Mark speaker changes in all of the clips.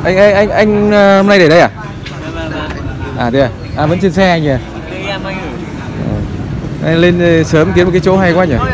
Speaker 1: Anh hôm nay để đây à? À đây à? À vẫn trên xe anh nhỉ? Anh lên sớm kiếm một cái chỗ hay quá nhỉ?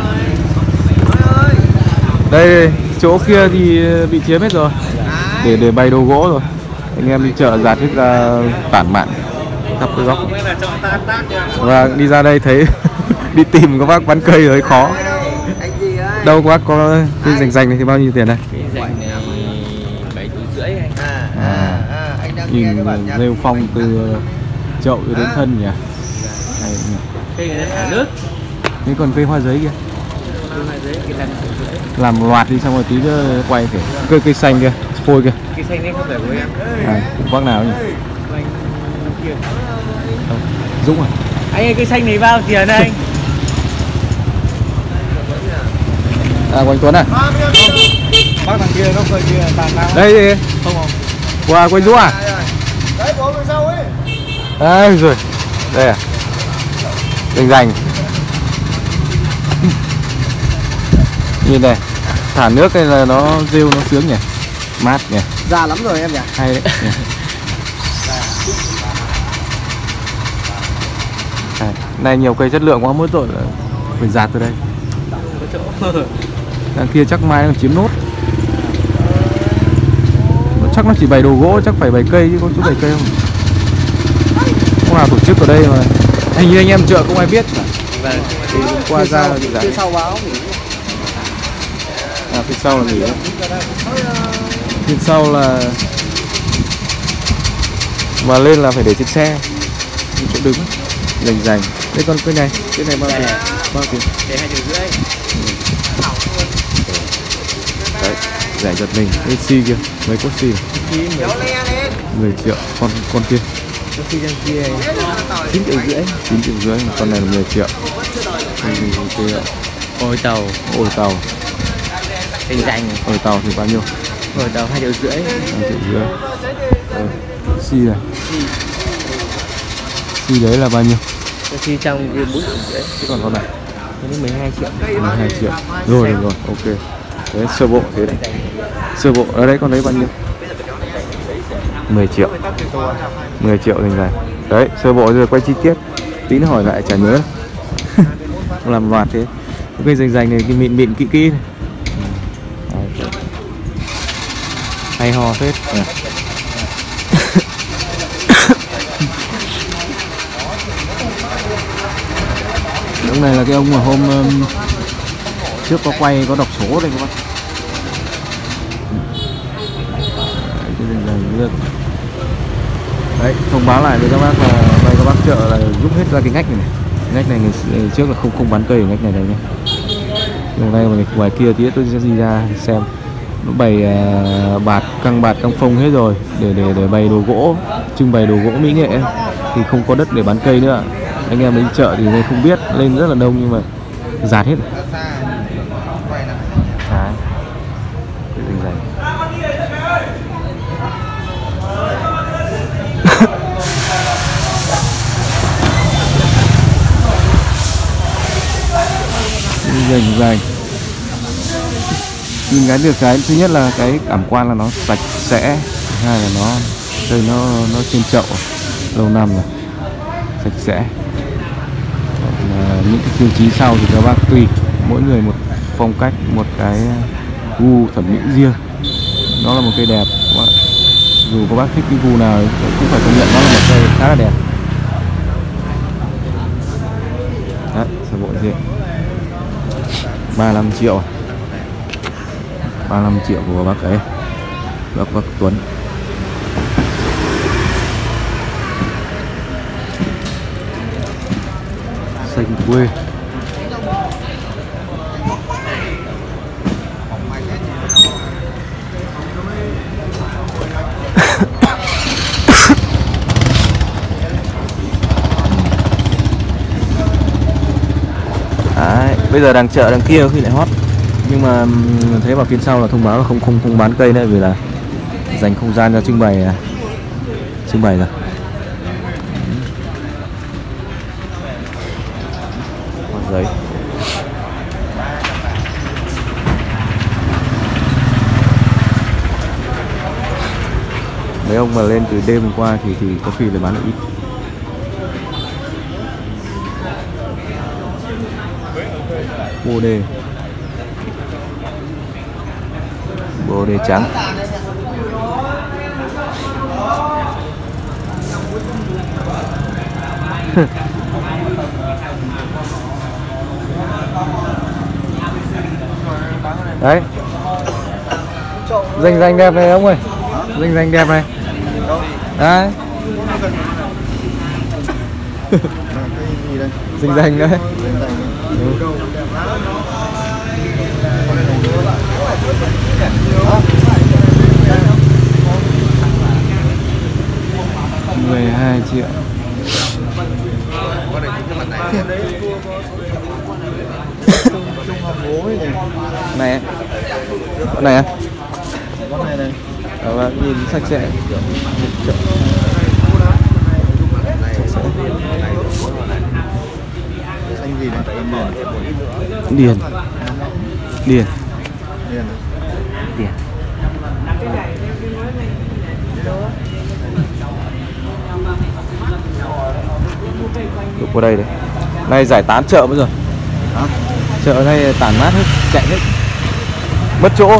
Speaker 1: Đây chỗ kia thì bị chiếm hết rồi, để bày đồ gỗ rồi. Anh em đi chợ dạt hết ra tản mạn khắp cái góc. Và đi ra đây thấy đi tìm các bác bán cây rồi khó. Đâu các bác có cái rành này thì bao nhiêu tiền đây?
Speaker 2: Rành này 7,5 anh.
Speaker 1: Nhìn rêu phong từ chậu đến thân nhỉ?
Speaker 2: Cây này thả nước.
Speaker 1: Thế còn cây hoa giấy kia? Làm loạt đi xong rồi tí nữa quay phải cây xanh kia, phôi kia.
Speaker 2: Cây xanh đấy không phải của em.
Speaker 1: À, bác nào nhỉ?
Speaker 2: Anh kia.
Speaker 1: Dũng à?
Speaker 2: Anh ơi, cây xanh này bao tiền anh?
Speaker 1: À, của anh Tuấn à?
Speaker 2: Bác thằng kia, góc cây kia, tàn nào?
Speaker 1: Đây đi.
Speaker 2: Không không?
Speaker 1: Qua của anh Dũng à?
Speaker 2: Đấy, bỏ bên sau ấy.
Speaker 1: Đây rồi. Đây à? Rành. Nhìn này, thả nước đây là nó rêu nó sướng nhỉ, mát nhỉ,
Speaker 2: Già lắm rồi em nhỉ.
Speaker 1: hay đấy. Này nhiều cây chất lượng quá, mỗi tội là phải dạt từ đây. Đằng kia chắc mai nó chiếm nốt. Chắc nó chỉ bày đồ gỗ, chắc phải bày cây chứ có chỗ bày cây không? Không nào tổ chức ở đây mà hình như anh em chợ không ai biết cả. Thì qua ra là bị
Speaker 2: phía sau báo nghỉ.
Speaker 1: À, phía sau là nghỉ đấy. Phía sau là mà lên là phải để trên xe, chỗ đứng rành. Đây con cái này bao tiền? Bao tiền?
Speaker 2: Để 2,5 triệu.
Speaker 1: Đấy, rẻ giật mình. Cái xi kia, mấy cốt xi này. 10 triệu. Con kia.
Speaker 2: Con xi trên kia 9,5 triệu.
Speaker 1: 9,5 triệu, con này là 10 triệu.
Speaker 2: Ôi tàu. Rành.
Speaker 1: Ôi tàu thì bao nhiêu?
Speaker 2: Ôi tàu 2,5 triệu.
Speaker 1: 2,5 triệu. Xi này. Xi đấy là bao nhiêu?
Speaker 2: Con xi trong kia 4,5 triệu.
Speaker 1: Thế còn con này?
Speaker 2: Cái 12 triệu.
Speaker 1: 12 triệu. Rồi, ok. Đấy, sơ bộ thế đấy. Sơ bộ ở đấy con đấy bao nhiêu? 10 triệu. 10 triệu rành. Đấy, sơ bộ rồi quay chi tiết. Tí nữa hỏi lại chả nhớ. Làm loạt thế. Cái rành này cái mịn kỹ này. Hay ho phết. Lúc này là cái ông mà hôm trước có quay có đọc số đây các bác. Đấy, thông báo lại với các bác là đây các bác chợ là rút hết ra cái ngách này. Ngách này ngày trước là không bán cây ở ngách này đây nhé. Hôm nay mà ngoài kia tí tôi sẽ đi ra xem. Nó bày căng bạt căng phông hết rồi để bày đồ gỗ, trưng bày đồ gỗ mỹ nghệ thì không có đất để bán cây nữa. Anh em đi chợ thì không biết, lên rất là đông nhưng mà dạt hết. Rành. Nhìn cái được cái thứ nhất là cái cảm quan là nó sạch sẽ, thứ hai là cây nó trên chậu lâu năm rồi, sạch sẽ. Những cái tiêu chí sau thì các bác tùy mỗi người một phong cách, một cái gu thẩm mỹ riêng. Nó là một cây đẹp, dù các bác thích cái gu nào cũng phải công nhận nó là một cây khá là đẹp. Đấy, sơ bộ gì 35 triệu 35 triệu của bác ấy, bác Tuấn. Xanh quê. Đấy, bây giờ đằng chợ đằng kia khi lại hot, nhưng mà thấy vào phía sau là thông báo là không bán cây nữa vì là dành không gian cho trưng bày rồi. Giấy. mấy ông mà lên từ đêm hôm qua thì có khi là bán được ít. Bồ đề trắng. Đấy, rành đẹp này ông ơi, rành đẹp này. Đấy. Rành đấy. Ừ. 12 triệu. Này, con này à? Con này này. Nhìn sạch sẽ. Xanh gì này? Điền. Được qua đây đấy. Nay giải tán chợ bây giờ. Chợ này tản mát hết, chạy hết. Mất chỗ.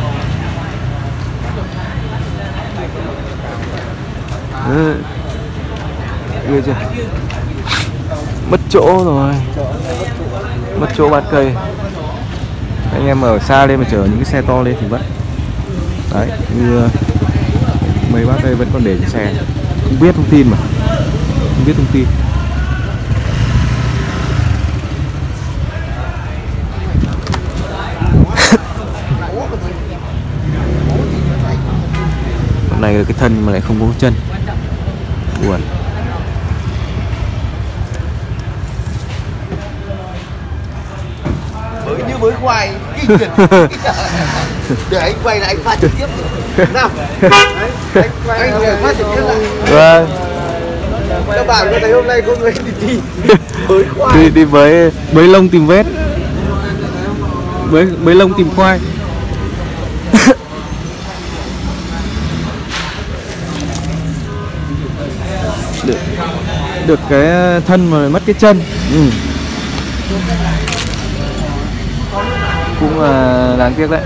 Speaker 1: Ghê chưa? Mất chỗ rồi. Mất chỗ bán cây. Anh em ở xa lên mà chở những cái xe to lên thì vẫn. Đấy, như mấy bác đây vẫn còn để cái xe. Không biết thông tin mà. Không biết thông tin. Con này là cái thân mà lại không có chân. Buồn.
Speaker 3: Mới như mới khoai. Để anh quay lại anh phát trực tiếp. Nào. Anh phát trực tiếp lại.
Speaker 1: Vâng.
Speaker 3: Các bạn có thấy hôm nay có người đi bới khoai.
Speaker 1: Đi bới lông tìm vết. Bới lông tìm khoai. Được cái thân mà mất cái chân. Cũng là đáng tiếc đấy.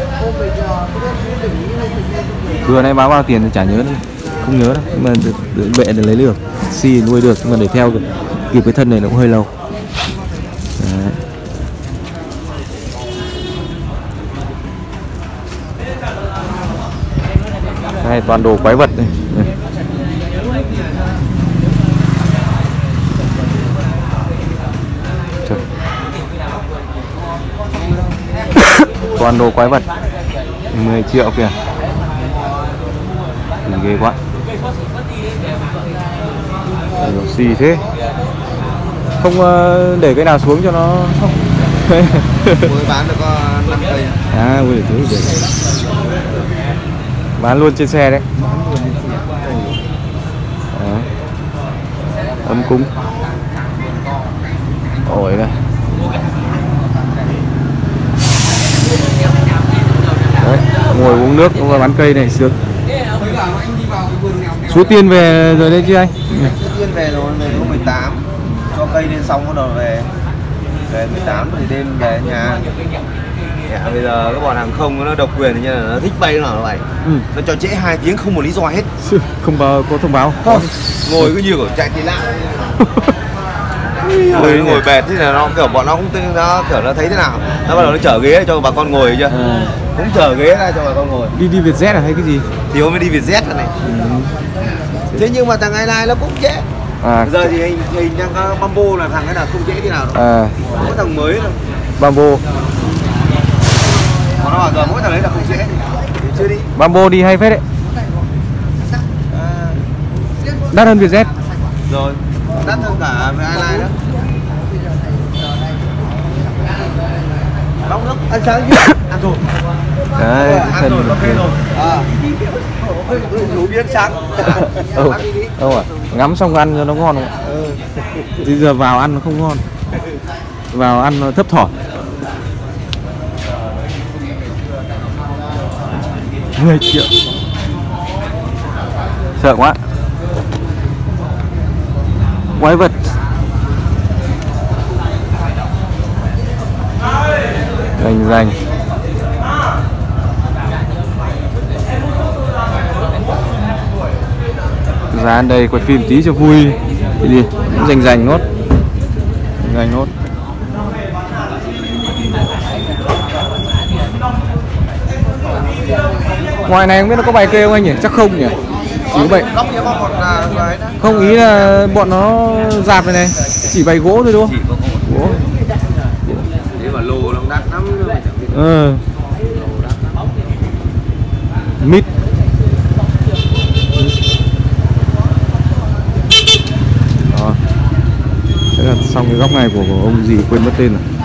Speaker 1: Vừa nay báo bao tiền thì chả nhớ nữa. Không nhớ đâu, nhưng mà bệ để lấy được, xi nuôi được, nhưng mà để theo kịp cái thân này nó cũng hơi lâu. Đấy. Đây, toàn đồ quái vật này. Toàn đồ quái vật. 10 triệu kìa. Ghê quá. Xì thế. Không để cái nào xuống cho nó không.
Speaker 3: Mới bán được có 5 cây.
Speaker 1: À, ui thế được. Bán luôn trên xe đấy. Đấy. Ấm cúng. Ổi này. Đấy, ngồi uống nước và bán cây này sướng. Số tiền về rồi đấy chứ anh?
Speaker 3: Số tiền về rồi, về lúc 18. Cho cây lên xong bắt đầu về. Về 18 thì đêm về nhà. Yeah, bây giờ các bọn hàng không nó độc quyền như là nó thích bay nó vậy. Nó cho trễ 2 tiếng không một lý do hết.
Speaker 1: Không có thông báo.
Speaker 3: Không. Ngồi cứ như kiểu chạy thì lạ. Ngồi bệt thế là nó kiểu bọn nó không nó kiểu nó thấy thế nào. Nó bắt đầu nó chở ghế cho bà con ngồi chưa? Cũng chở ghế ra cho bà con ngồi.
Speaker 1: Đi Vietjet à hay cái gì?
Speaker 3: Thì hôm nay đi Vietjet này. Thế nhưng mà thằng ngày nay nó cũng trễ. Giờ thì hình đang có Bamboo là thằng cái nào không trễ thế nào đâu. Có thằng mới đâu.
Speaker 1: Bamboo.
Speaker 3: Mà nó bảo giờ mỗi thằng đấy là không trễ thì chưa đi.
Speaker 1: Bamboo đi hay phết đấy. Đắt hơn Vietjet.
Speaker 3: Rồi, đắt hơn cả với Airline đó. Bóng nước, ăn sáng chưa? Ăn rồi.
Speaker 1: Đấy,
Speaker 3: ăn rồi, ok rồi. Rủ đi ăn sáng.
Speaker 1: Đâu à? Ngắm xong ăn cho nó ngon không ạ? Bây giờ vào ăn nó không ngon. Vào ăn nó thấp thỏm. 10 triệu. Sợ quá. Quái vật. Rành. Ra đây quay phim tí cho vui. Cái gì? Rành nốt. Rành nốt. Ngoài này không biết nó có bài kê không anh nhỉ? Chắc không nhỉ? Chỉ có bài. Không, ý là bọn nó dạp này chỉ bày gỗ thôi đúng không? Gỗ.
Speaker 3: Thế mà lô nó đắt lắm.
Speaker 1: Mít. Đó. Thế là xong cái góc này của ông gì quên mất tên rồi.